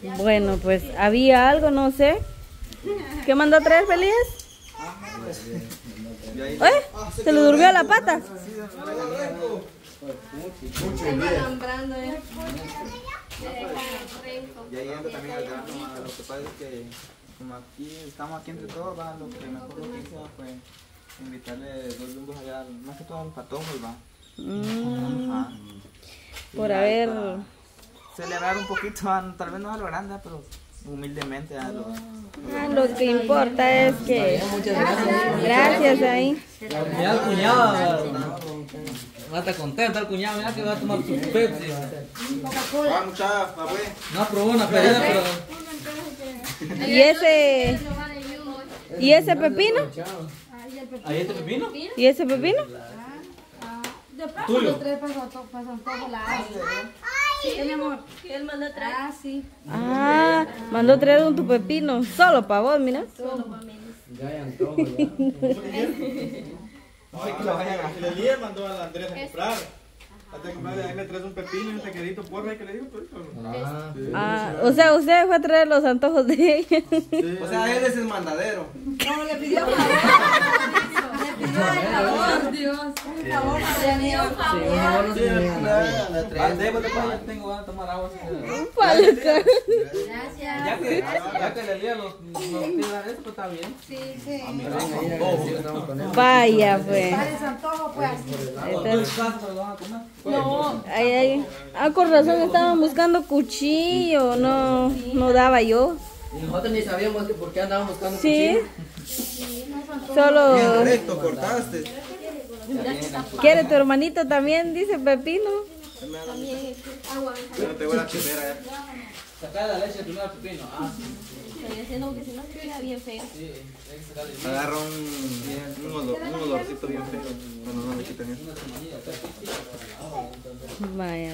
Bueno, pues había algo, no sé. ¿Qué mandó a traer Feliz? ¿Eh? ¿Se le durmió la pata? Ya yendo también al grano, lo que pasa es que como aquí estamos aquí entre todos, va, lo que mejor lo que hice fue invitarle 2 lumbos allá, más que todo al patojos, va. Ajá. Por haber... Para celebrar un poquito, tal vez no a lo grande, pero humildemente a lo... Lo que importa es que... Muchas gracias. Gracias ahí. Mira el cuñado. Va a estar contento el cuñado, mira que va a tomar su Pepsi. Va, muchacha, pues. No aprobó una pelea, pero... ¿Y ese pepino? ¿Ahí este pepino? ¿Y ese pepino? Tuyo. Sí, mi amor. Él mandó a traer. Ah, sí. Ah, mandó traer un tu pepino. Solo para vos, mira. Solo para mí. Ya hay antojo, ya. El Elías mandó a Andrés a comprar. Hasta que ahí le traes un pepino y un taquerito porra y que le digo todo eso. Ah, o sea, usted fue a traer los antojos de ella. O sea, él es el mandadero. No, le pidió favor. Le pidió favor, Dios. Un favor, le pidió favor. Tengo ganas de tomar agua. Gracias. Ya que le lía los tiran eso, pues está bien. Sí, sí. Vaya, pues. Para su antojo, pues. No, ay. Ah, con razón estaban buscando cuchillo. No, no daba yo. Y nosotros ni sabíamos que por qué andábamos buscando Sí. cuchillo. Solo... Recto, cortaste. ¿Quiere tu hermanito también? Dice Pepino. Yo te voy a la chivera ya. Sacar la leche primero al pepino. Ah, sí. No, que si no queda bien feo. Sí, hay que sacarle bien. Agarra un olorcito bien feo. Bueno, no le quitan eso. Vaya.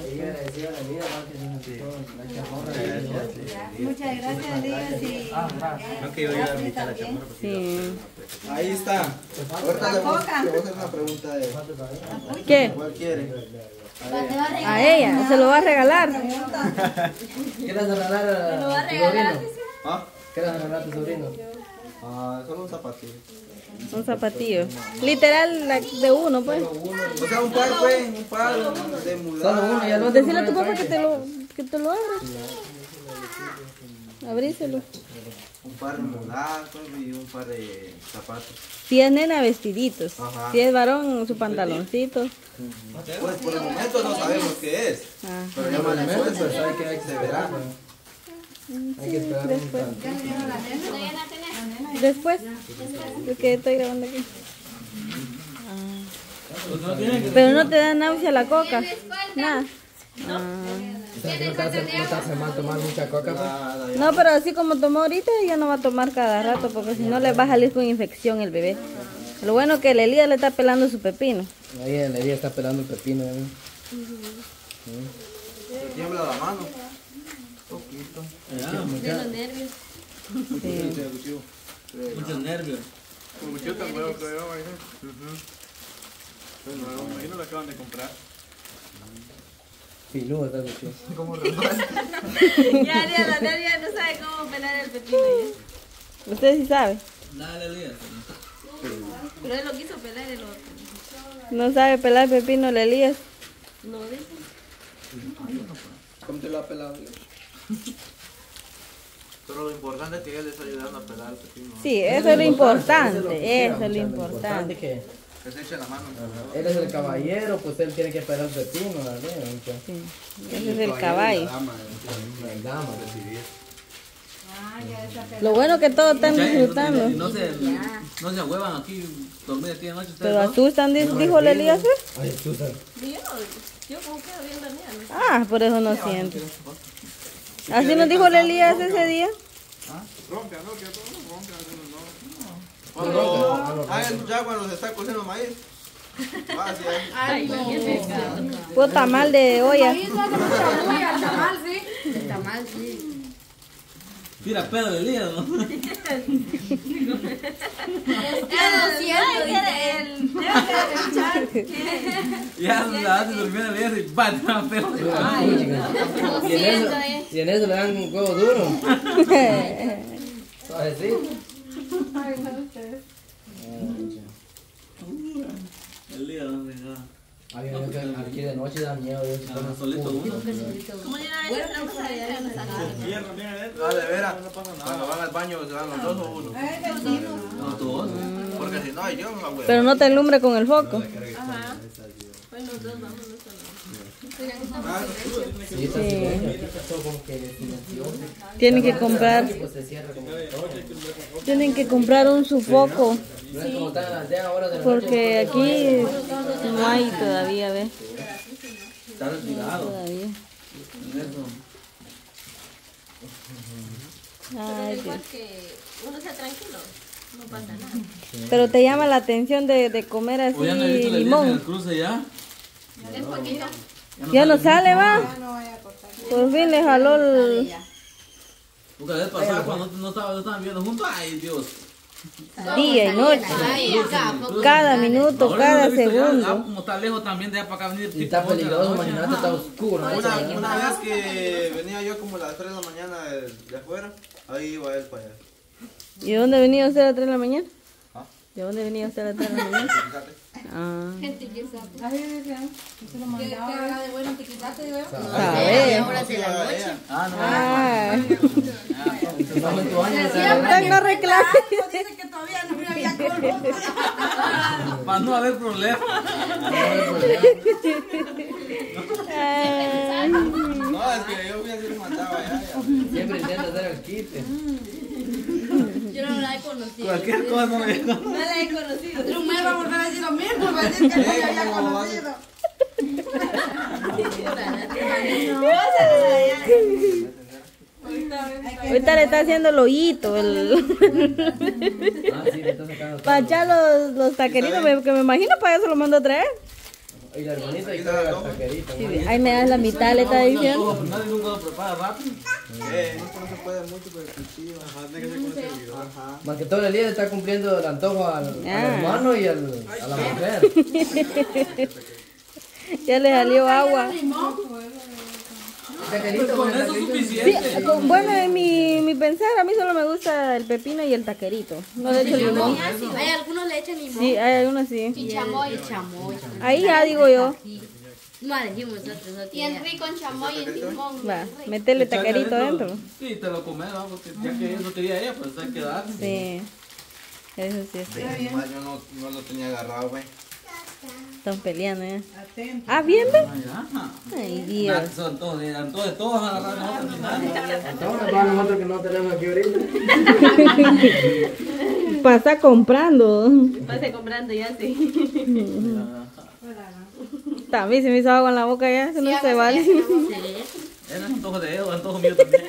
Muchas gracias, Dios. Y No que yo iba a invitar a la chamorra. Sí. Ahí está. Ahorita le voy a hacer una pregunta de ¿Qué? ¿cuál quiere? A ella. ¿Se lo va a regalar? ¿Quieres regalar a tu sobrino? ¿Ah? ¿Quieres regalar a tu sobrino? Solo un zapatillo. Un zapatillo. Literal de uno, pues. O sea, un par, pues, un par de mudar. Solo uno, ya lo Decirle a tu papá que te lo abra. Abríselo. Un par de mudar, pues, y un par de zapatos. Si es nena, vestiditos. Ajá. Si es varón, su pantaloncito. Pues por el momento no sabemos qué es. Ah. Pero ya más después, pues, hay que se verá. Hay que esperar un Después. tanto. Después. Porque estoy grabando aquí. Pues no tienen que... Pero no te da náusea la coca. Nada. No te hace mal tomar mucha coca, pues. No, pero así como tomó ahorita, ya no va a tomar cada rato, porque si no le va a salir con infección el bebé. Lo bueno que el Elías le está pelando su pepino. Ahí el Elías está pelando el pepino, ¿eh? Tiembla la mano. Poquito. los nervios. Muchos nervios. Con mucho tan nuevo creo yo, ahí. Bueno, me imagino lo acaban de comprar. Pilú está mucho. Ya, la nervia no sabe cómo pelar el pepino. Usted sí sabe. Dale, Elías. Pero él lo quiso pelar el otro. No sabe pelar pepino el Elías. No, dice. ¿Cómo te lo ha pelado? Pero lo importante es que él le está ayudando a pelar el pepino. Sí, eso es lo importante. Eso es lo importante. Que Que se eche la mano. él es el caballero, pues él tiene que pelar el pepino, ¿verdad? Sí, ese es el caballo. La dama. Lo bueno que todos están disfrutando. No se ahuevan aquí, dormir aquí de noche. Pero asustan, dijo el Elías. Ay, Susan. Yo como quedo bien dormida. Ah, por eso no siento. Así nos dijo el Elías ese día. Ronca, ¿no? Que todo ronca, Ya cuando se está cociendo maíz. Ay, no. Fue tamal de olla. El tamal, sí. El tamal, sí. Tira pedo de Elías, ¿no? Ya la hace dormir a Elías y bate una pedo. Y en eso le dan un huevo duro. Suavecito. Elías, ¿dónde está? Aquí de noche da miedo. Solito uno. No, de veras, cuando van al baño se van los dos o uno. No, todos. Porque si no, yo no voy. Pero no te alumbre con el foco. Pues los dos vamos Sí, está silencioso, como que silencioso. Tienen que comprar, Pues se cierra como todo. tienen que comprar un su foco. No es como está en la aldea ahora de la Porque aquí no hay todavía, ¿ves? Está retirado. Todavía. Eso. Ay, Dios. que uno sea tranquilo, no pasa nada. Pero te llama la atención de comer así O ya no he visto la Elías en el limón. cruce ya. Es poquito. Ya no sale, va. Por fin le jaló el... Porque la vez pasada cuando no estaban viviendo juntos, ay Dios. día y noche. Cada minuto, Ahora cada no lo he visto ya, segundo. como está lejos también de allá para acá venir. Y está peligroso, imagínate, está oscuro. Una vez que venía yo como a las 3 de la mañana de afuera, ahí iba él para allá. ¿Y de dónde venía usted a las 3 de la mañana? ¿Ah? ¿De dónde venía usted a las 3 de la mañana? Fíjate. Ah, Gente que sabe. Que haga de bueno te quitaste, digo. sabe. Ahora de la noche. Ah, no. Ah, No, en tu año, usted no reclame. Dice que todavía no había colmo. Para no haber problema. Ay. No, es que yo hubiera sido mandado allá. siempre intenta hacer el quite. Yo no la he conocido. Cualquier cosa no me No la he conocido. Otro mes va a volver a decir lo mismo, va a decir que no me había conocido. Ahorita le está haciendo el hoyito, Ah, sí, le está sacando todo. para echar los taqueritos, que me imagino para eso lo mando a traer. Y la hermanita y toda la taquerita. Sí, ahí me das la mitad, le está diciendo. Nadie nunca lo prepara rápido. No se puede mucho por el cuchillo. Ajá, tiene que ser con el servidor. Ajá. Más que todo el día le está cumpliendo el antojo al hermano y a la mujer. Ya le salió agua. Taquerito, Con el eso es taquerito. suficiente. Bueno, en mi pensar, a mí solo me gusta el pepino y el taquerito. No le echo limón. Hay algunos le echan limón. Sí, hay algunos sí. Y chamoy. Chamoy. Ahí ya digo yo. No decimos nosotros. Y en rico en chamoy y en limón. Va, métele taquerito adentro. Sí, te lo comes, ¿no? Porque ya que eso quería ella, pues hay que dar. Sí. Eso sí es cierto. Igual yo no lo tenía agarrado, güey. Están peleando, ¿eh? Ah, bien, ve. Ajá. Ay, Dios. Son todos, eran todos agarrados, no terminaron. Entonces, para nosotros que no tenemos aquí ahorita. Pasa comprando. Pase comprando ya sí. También se me hizo agua en la boca ya. Eso no se vale. Era antojo de ellos, antojo mío también.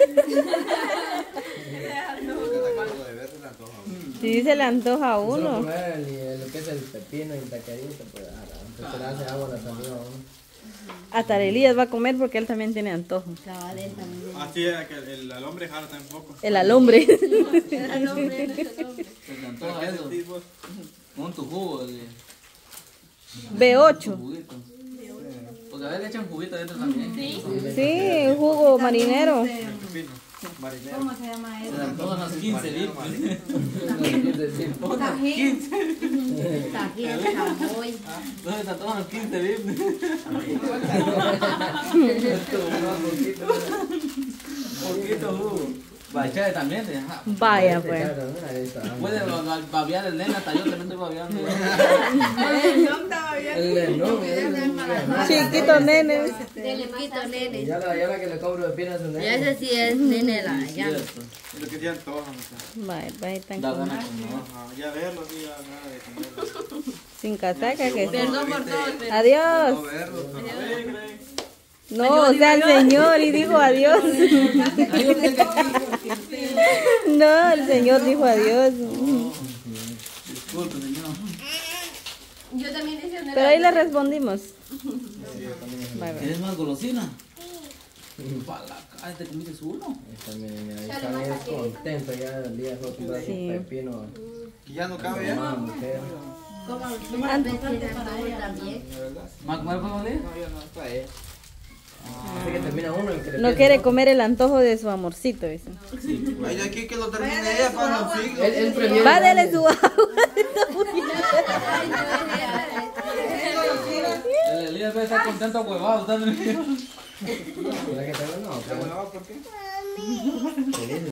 Sí, se le antoja a Solo uno. comer lo que es el pepino y el taquerito, pues aunque se le hace agua a la saliva a uno. Hasta Elías va a comer porque él también tiene antojo. Así es que el hombre jala también poco. El alumbre. Se te antoja eso. Con tu jugo, B8. juguito. Porque a veces le echan juguito adentro también. Sí, jugo marinero. ¿Cómo se llama Se eso? le antojan los 15 litros. Tajín. Tajín, chamoy. No, se antojan los 15 litros. Poquito jugo. Bachade también, ajá. Vaya, pues. Puede babear el nene, hasta yo también estoy babeando. Chiquito nene. Dele quito, nene. Ya la que le cobro de pina a su Ya nene. ese sí es nene la ya. Es lo que se antoja, muchachos. Vaya, vaya, tan Da como- ganas como. Ajá, ya verlo, sí, ya nada de comerlo. sin casaca que sí. Perdón por todo, pero Adiós. verlo. No, o sea, el Señor y dijo adiós. No, el Señor dijo adiós. Disculpe, señor. yo también hice una. Pero ahí le respondimos. Bye, bye. ¿Quieres más golosina? Pa' la cara. Ah, ¿te comiste uno? También, ahí están ellos contentos ya el día de comprar Sí. un pepino. Que ya no cabe ya. Mamá, mujer. ¿Más comer por un día? No, ya no, es para ella. Así que termina uno y que le No empieza quiere otro. comer el antojo de su amorcito, dice. Ay, de aquí que lo termine ella para los siglos. Él prefiere Va, dele darle- su agua. El Elías debe estar contento huevado. ¿Será que te lo no? ¿La huevada por qué? Feliz